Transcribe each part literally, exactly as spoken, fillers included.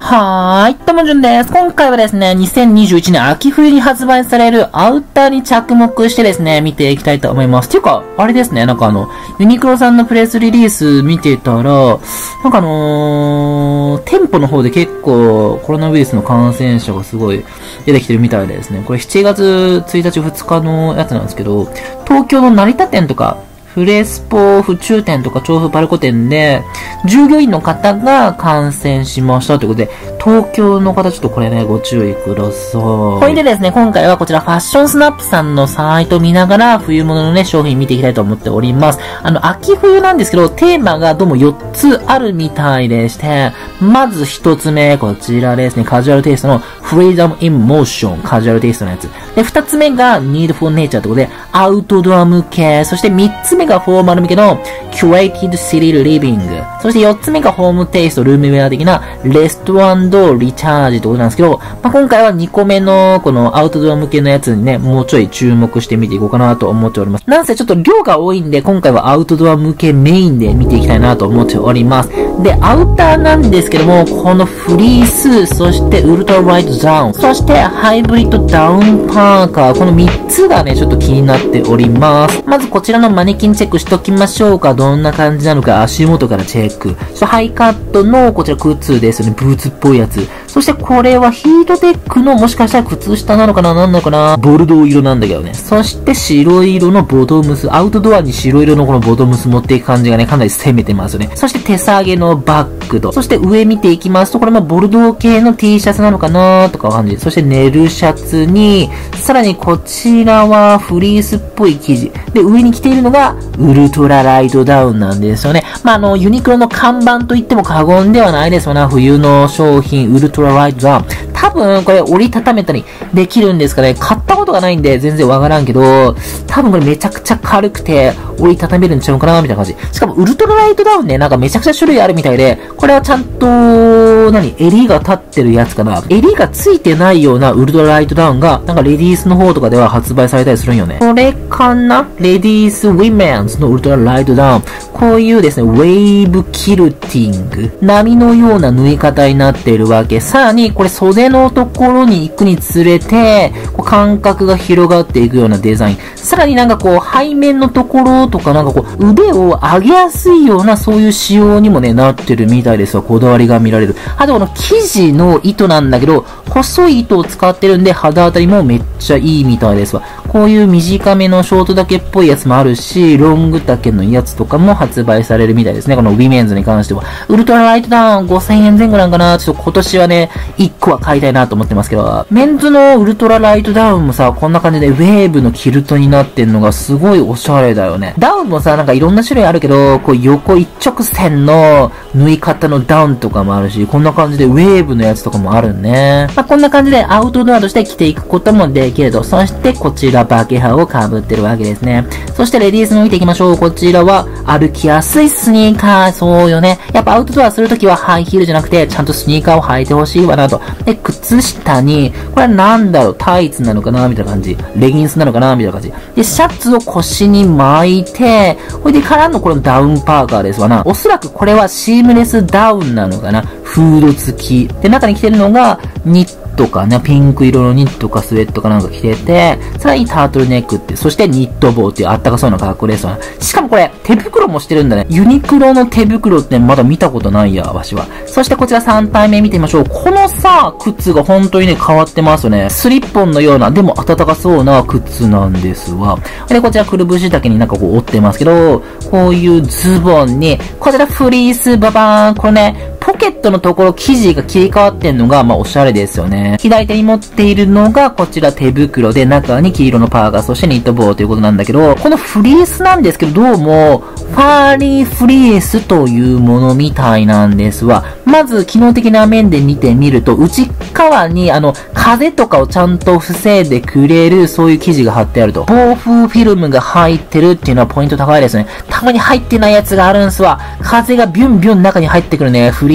はーい、ともじゅんです。今回はですね、にせんにじゅういちねん秋冬に発売されるアウターに着目してですね、見ていきたいと思います。ていうか、あれですね、なんかあの、ユニクロさんのプレスリリース見てたら、なんかあのー、店舗の方で結構コロナウイルスの感染者がすごい出てきてるみたいでですね、これしちがつついたちふつかのやつなんですけど、東京の成田店とか、フレスポ府中店とか調布パルコ店で、従業員の方が感染しましたということで、東京の方ちょっとこれね、ご注意ください。これでですね、今回はこちらファッションスナップさんのサイト見ながら、冬物のね、商品見ていきたいと思っております。あの、秋冬なんですけど、テーマがどうもよっつあるみたいでして、まずひとつめ、こちらですね、カジュアルテイストの Freedom in Motion、カジュアルテイストのやつ。で、ふたつめが Need for Nature ということで、アウトドア向け、そしてみっつめがフォーマル向けの Curated City Living。そしてよっつめがホームテイスト、ルームウェア的なレストランリチャージってことなんですけど、まあ、今回はにこめのこのアウトドア向けのやつにね、もうちょい注目してみていこうかなと思っております。なんせちょっと量が多いんで、今回はアウトドア向けメインで見ていきたいなと思っております。で、アウターなんですけども、このフリース、そしてウルトラライトダウン、そしてハイブリッドダウンパーカー、このみっつがね、ちょっと気になっております。まずこちらのマネキンチェックしときましょうか。どんな感じなのか足元からチェック。そしてハイカットのこちら靴ですよね。ブーツっぽいやつ。そしてこれはヒートテックのもしかしたら靴下なのかななんなのかなボルドー色なんだけどね。そして白色のボトムス。アウトドアに白色のこのボトムス持っていく感じがね、かなり攻めてますよね。そして手提げのバッグと。そして上見ていきますと、これもボルドー系の T シャツなのかなとか感じ。そしてネルシャツに、さらにこちらはフリースっぽい生地。で、上に着ているのがウルトラライトダウンなんですよね。まあ、あの、ユニクロの看板と言っても過言ではないですよね。冬の商品、ウルトラライトダウン。多分、これ折りたためたりできるんですかね。買ったことがないんで全然わからんけど、多分これめちゃくちゃ軽くて折りたためるんちゃうかなみたいな感じ。しかもウルトラライトダウンね、なんかめちゃくちゃ種類あるみたいで、これはちゃんと、何、襟が立ってるやつかな。襟がついてないようなウルトラライトダウンが、なんかレディースの方とかでは発売されたりするんよね。これかなレディースウィメンズのウルトラライトダウン。こういうですね、ウェーブキルティング。波のような縫い方になっているわけ。さらに、これ袖のところに行くにつれて、こう間隔が広がっていくようなデザイン。さらになんかこう、背面のところとかなんかこう、腕を上げやすいようなそういう仕様にもね、なってるみたいですわ。こだわりが見られる。あとこの生地の糸なんだけど、細い糸を使ってるんで、肌当たりもめっちゃいいみたいですわ。こういう短めのショート丈っぽいやつもあるし、ロング丈のやつとかも発売されるみたいですね。このウィメンズに関しては。ウルトラライトダウンごせんえん前後なんかな。ちょっと今年はね、いっこは買いたいなと思ってますけど、メンズのウルトラライトダウンもさ、こんな感じでウェーブのキルトになってんのがすごいおしゃれだよね。ダウンもさ、なんかいろんな種類あるけど、こう横一直線の縫い方のダウンとかもあるし、こんな感じでウェーブのやつとかもあるね。まあ、こんな感じでアウトドアとして着ていくこともできると。そしてこちらバケハを被ってるわけですね。そしてレディースの見ていきましょう。こちらは歩きやすいスニーカー。そうよね。やっぱアウトドアするときはハイヒールじゃなくて、ちゃんとスニーカーを履いてほしいわなと。で、靴下に、これはなんだろう、タイツなのかなみたいな感じ。レギンスなのかなみたいな感じ。で、シャツを腰に巻いて、ほいでからのこのダウンパーカーですわな。おそらくこれはシームレスダウンなのかな。フード付き。で、中に着てるのが、ニットかね、ピンク色のニットかスウェットかなんか着てて、さらにタートルネックって、そしてニット帽っていうあったかそうな格好ですわな。しかもこれ、手袋もしてるんだね。ユニクロの手袋ってまだ見たことないや、わしは。そしてこちらさん体目見てみましょう。このさ、靴が本当にね、変わってますよね。スリッポンのような、でも暖かそうな靴なんですわ。で、こちらくるぶし丈になんかこう折ってますけど、こういうズボンに、こちらフリースババーン。これね、ポケットのところ生地が切り替わってんのが、まあ、おしゃれですよね。左手に持っているのが、こちら手袋で、中に黄色のパーカー、そしてニット帽ということなんだけど、このフリースなんですけど、どうも、ファーリーフリースというものみたいなんですわ。まず、機能的な面で見てみると、内側に、あの、風とかをちゃんと防いでくれる、そういう生地が貼ってあると。防風フィルムが入ってるっていうのはポイント高いですね。たまに入ってないやつがあるんすわ。風がビュンビュン中に入ってくるね。フリ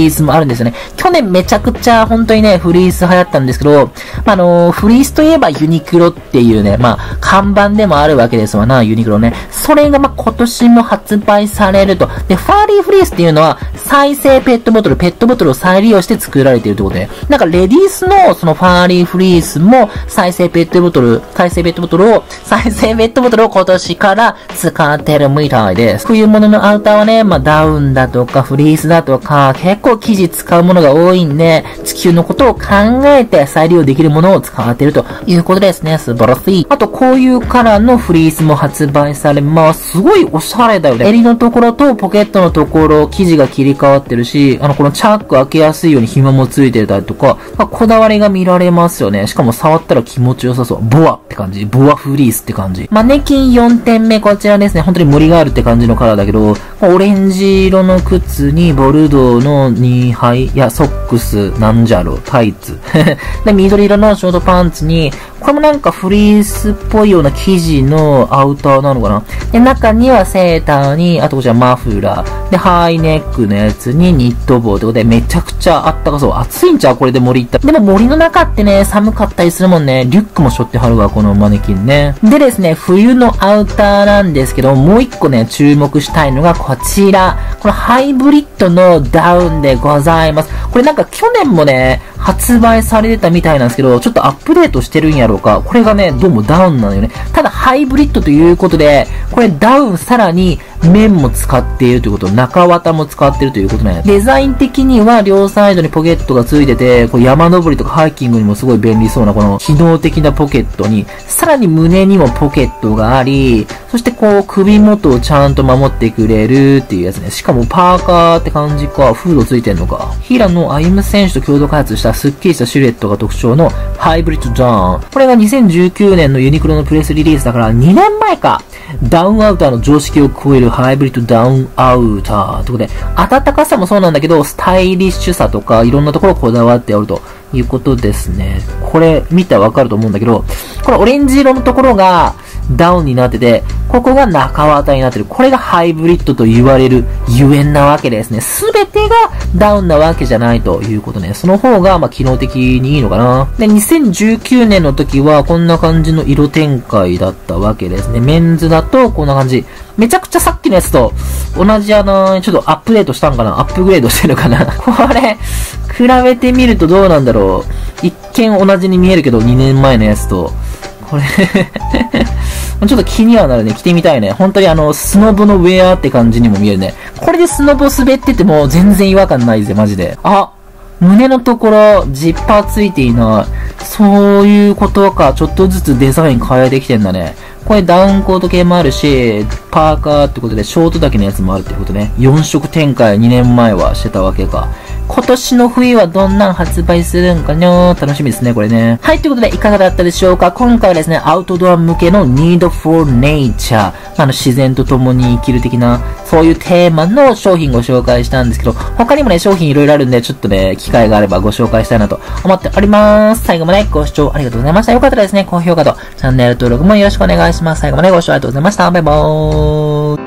リースもあるんですよね。去年めちゃくちゃ本当にね、フリース流行ったんですけど、まあ、あのー、フリースといえばユニクロっていうね、まあ、看板でもあるわけですわな、ユニクロね。それがまあ、今年も発売されると。で、ファーリーフリースっていうのは、再生ペットボトル、ペットボトルを再利用して作られているということで、なんかレディースのそのファーリーフリースも、再生ペットボトル、再生ペットボトルを、再生ペットボトルを今年から使ってるみたいです。冬物のアウターはね、まあ、ダウンだとかフリースだとか、結構生地使うものが多いんで、地球のことを考えて再利用できるものを使っているということですね。素晴らしい。あと、こういうカラーのフリースも発売されます。すごいおしゃれだよね。襟のところとポケットのところ、生地が切り替わってるし、あの、このチャック開けやすいように紐もついてたりとか、まあ、こだわりが見られますよね。しかも触ったら気持ちよさそう。ボアって感じ。ボアフリースって感じ。マネキンよんてんめ、こちらですね。本当に森があるって感じのカラーだけど、オレンジ色の靴にボルドーのにはいいや、ソックス、なんじゃろ、タイツ。で、緑色のショートパンツに、これもなんかフリースっぽいような生地のアウターなのかな。で、中にはセーターに、あとこちらマフラー。で、ハイネックのやつにニット帽ってことで、めちゃくちゃあったかそう。暑いんちゃうこれで森行った。でも森の中ってね、寒かったりするもんね。リュックも背負ってはるわ、このマネキンね。でですね、冬のアウターなんですけど、もう一個ね、注目したいのがこちら。このハイブリッドのダウンでございます。これなんか去年もね、発売されてたみたいなんですけど、ちょっとアップデートしてるんやろうか。これがね、どうもダウンなのよね。ただハイブリッドということで、これダウンさらに面も使っているということ、中綿も使っているということね。デザイン的には両サイドにポケットがついてて、こう山登りとかハイキングにもすごい便利そうなこの機能的なポケットに、さらに胸にもポケットがあり、そしてこう首元をちゃんと守ってくれるっていうやつね。しかもパーカーって感じか、フードついてんのか。平野歩夢選手と共同開発したスッキリしたシルエットが特徴のハイブリッドダウン。これがにせんじゅうきゅうねんのユニクロのプレスリリースだからにねんまえか。ダウンアウターの常識を超えるハイブリッドダウンアウター。ということで、暖かさもそうなんだけど、スタイリッシュさとかいろんなところこだわっておるということですね。これ見たらわかると思うんだけど、このオレンジ色のところがダウンになってて、ここが中綿になってる。これがハイブリッドと言われるゆえんなわけですね。すべてがダウンなわけじゃないということね。その方が、まあ、機能的にいいのかな。で、にせんじゅうきゅうねんの時は、こんな感じの色展開だったわけですね。メンズだと、こんな感じ。めちゃくちゃさっきのやつと、同じあの、ちょっとアップデートしたんかなアップグレードしてるのかなこれ、比べてみるとどうなんだろう。一見同じに見えるけど、にねんまえのやつと。これちょっと気にはなるね。着てみたいね。本当にあの、スノボのウェアって感じにも見えるね。これでスノボ滑ってても全然違和感ないぜ、マジで。あ、胸のところ、ジッパーついていない。そういうことか。ちょっとずつデザイン変えてきてんだね。これダウンコート系もあるし、パーカーってことでショートだけのやつもあるってことね。よん色展開にねんまえはしてたわけか。今年の冬はどんなん発売するんかな楽しみですね、これね。はい、ということでいかがだったでしょうか。今回はですね、アウトドア向けの Need for Nature。あの、自然と共に生きる的な、そういうテーマの商品ご紹介したんですけど、他にもね、商品いろいろあるんで、ちょっとね、機会があればご紹介したいなと思っております。最後までご視聴ありがとうございました。よかったらですね、高評価とチャンネル登録もよろしくお願いします。最後までご視聴ありがとうございました。バイバーイ。